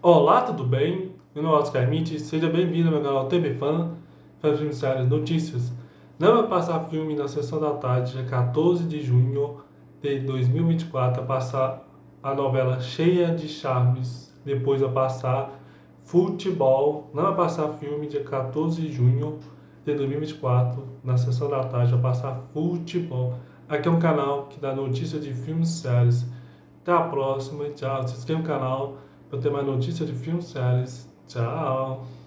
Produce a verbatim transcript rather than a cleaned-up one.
Olá, tudo bem? Meu nome é Oscar Mitch, seja bem-vindo ao meu canal T V Fan, Fãs Filmes Séries Notícias. Não vai passar filme na sessão da tarde, dia quatorze de junho de dois mil e vinte e quatro, a passar a novela Cheia de Charmes, depois vai passar Futebol. Não vai passar filme dia quatorze de junho de dois mil e vinte e quatro, na sessão da tarde, vai passar Futebol. Aqui é um canal que dá notícias de filmes e séries. Até a próxima, tchau. Se inscreva no canal para ter mais notícias de filmes e séries. Tchau.